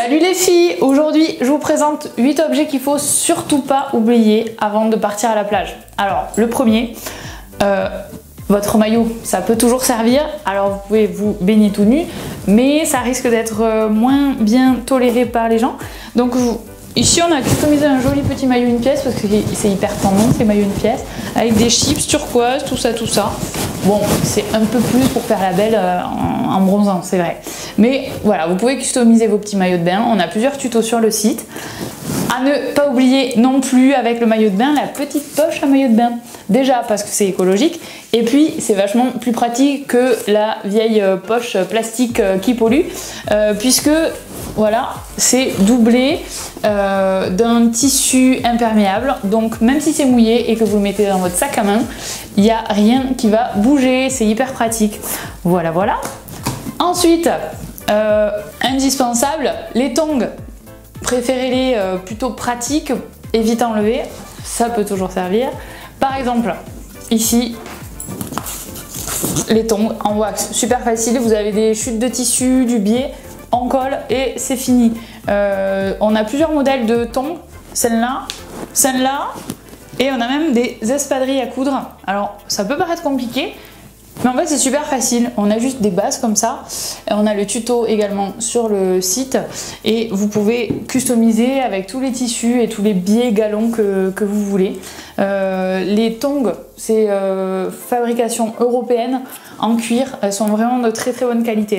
Salut les filles, aujourd'hui je vous présente 8 objets qu'il faut surtout pas oublier avant de partir à la plage. Alors le premier, votre maillot, ça peut toujours servir, alors vous pouvez vous baigner tout nu, mais ça risque d'être moins bien toléré par les gens. Donc ici on a customisé un joli petit maillot une pièce parce que c'est hyper tendance les maillots une pièce, avec des chips turquoise, tout ça. Bon, c'est un peu plus pour faire la belle en bronzant, c'est vrai. Mais voilà, vous pouvez customiser vos petits maillots de bain. On a plusieurs tutos sur le site. À ne pas oublier non plus avec le maillot de bain, la petite poche à maillot de bain. Déjà parce que c'est écologique et puis c'est vachement plus pratique que la vieille poche plastique qui pollue puisque voilà, c'est doublé d'un tissu imperméable, donc même si c'est mouillé et que vous le mettez dans votre sac à main, il n'y a rien qui va bouger, c'est hyper pratique. Voilà. Ensuite, indispensable, les tongs, préférez-les plutôt pratiques et vite à enlever, ça peut toujours servir. Par exemple, ici, les tongs en wax, super facile, vous avez des chutes de tissu, du biais, on colle et c'est fini. On a plusieurs modèles de tongs, celle-là, et on a même des espadrilles à coudre. Alors ça peut paraître compliqué, mais en fait c'est super facile. On a juste des bases comme ça. Et on a le tuto également sur le site et vous pouvez customiser avec tous les tissus et tous les biais galons que vous voulez. Les tongs, c'est fabrication européenne en cuir. Elles sont vraiment de très bonne qualité.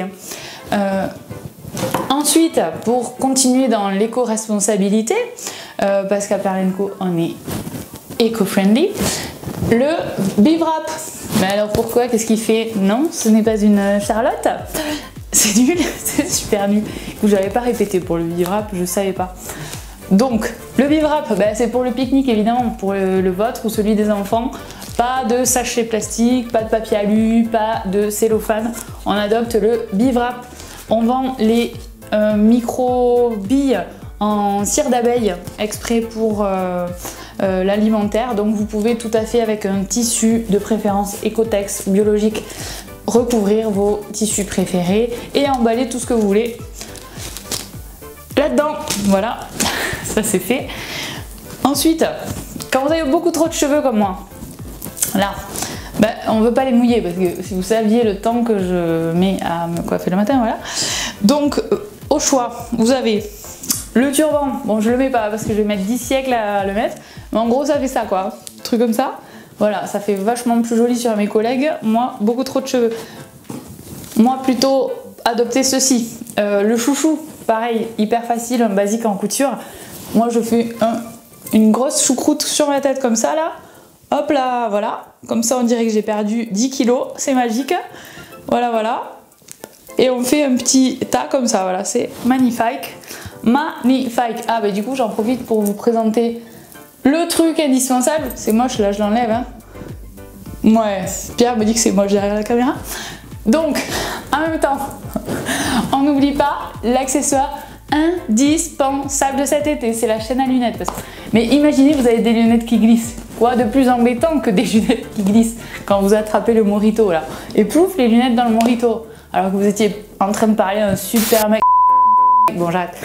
Ensuite, pour continuer dans l'éco-responsabilité, parce qu'à Pearl & Co on est éco-friendly, le Bivrap. Mais alors pourquoi? Qu'est-ce qu'il fait? Non, ce n'est pas une Charlotte. C'est nul, c'est super nul. J'avais pas répété pour le Bivrap, je savais pas. Donc, le Bivrap, c'est pour le pique-nique évidemment, pour le vôtre ou celui des enfants. Pas de sachet plastique, pas de papier alu, pas de cellophane. On adopte le Bivrap. On vend les micro-billes en cire d'abeille exprès pour l'alimentaire, donc vous pouvez tout à fait avec un tissu de préférence Ecotex biologique recouvrir vos tissus préférés et emballer tout ce que vous voulez là-dedans. Voilà, ça c'est fait. Ensuite, quand vous avez beaucoup trop de cheveux comme moi, là, on ne veut pas les mouiller parce que si vous saviez le temps que je mets à me coiffer le matin, voilà. Donc au choix, vous avez le turban. Bon, je le mets pas parce que je vais mettre 10 siècles à le mettre, mais en gros ça fait ça quoi, un truc comme ça. Voilà, ça fait vachement plus joli sur mes collègues. Moi, beaucoup trop de cheveux. Moi, plutôt adopter ceci. Le chouchou, pareil, hyper facile, un basique en couture. Moi, je fais une grosse choucroute sur ma tête comme ça là. Hop là, voilà. Comme ça, on dirait que j'ai perdu 10 kilos. C'est magique. Voilà. Et on fait un petit tas comme ça. Voilà, c'est magnifique. Ah, du coup, j'en profite pour vous présenter le truc indispensable. C'est moche, là, je l'enlève. Hein. Ouais, Pierre me dit que c'est moche derrière la caméra. Donc, en même temps, on n'oublie pas l'accessoire indispensable de cet été. C'est la chaîne à lunettes. Mais imaginez, vous avez des lunettes qui glissent. Quoi de plus embêtant que des lunettes qui glissent quand vous attrapez le mojito là. Et pouf, les lunettes dans le mojito. Alors que vous étiez en train de parler à un super mec. Bon, j'arrête.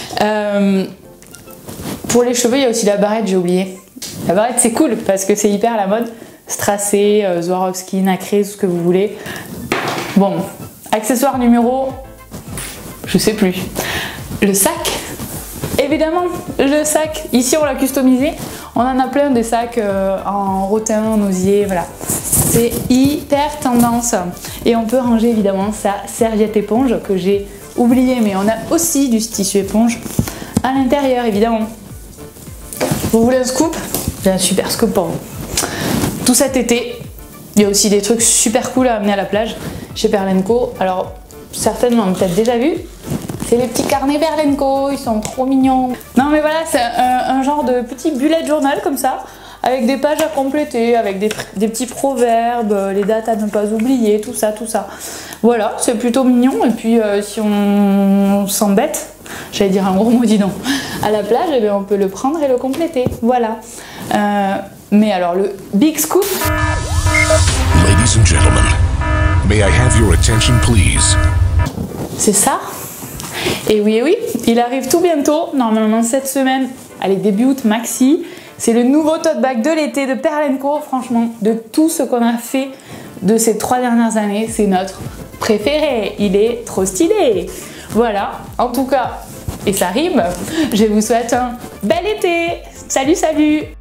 Pour les cheveux, il y a aussi la barrette, j'ai oublié. La barrette, c'est cool parce que c'est hyper à la mode. Strassé, Swarovski, nacré, tout ce que vous voulez. Bon, accessoire numéro... je sais plus. Le sac. Évidemment, le sac. Ici, on l'a customisé. On en a plein des sacs en rotin, en osier, voilà. C'est hyper tendance. Et on peut ranger évidemment sa serviette éponge que j'ai oublié, mais on a aussi du tissu éponge à l'intérieur, évidemment. Vous voulez un scoop? J'ai un super scoop pour vous. Tout cet été, il y a aussi des trucs super cool à amener à la plage chez Pearl & Co. Alors, certaines l'ont peut-être déjà vu. C'est les petits carnets Pearl & Co, ils sont trop mignons. Non mais voilà, c'est un genre de petit bullet journal comme ça, avec des pages à compléter, avec des petits proverbes, les dates à ne pas oublier, tout ça. Voilà, c'est plutôt mignon. Et puis si on s'embête, j'allais dire un gros mot dis donc, à la plage, eh bien, on peut le prendre et le compléter. Voilà. Mais alors le big scoop. Ladies and gentlemen, may I have your attention please? C'est ça. Et oui, il arrive tout bientôt, normalement cette semaine, allez début août maxi. C'est le nouveau tote bag de l'été de Pearl & Co. Franchement, de tout ce qu'on a fait de ces 3 dernières années, c'est notre préféré. Il est trop stylé. Voilà, en tout cas, et ça rime, je vous souhaite un bel été. Salut, salut!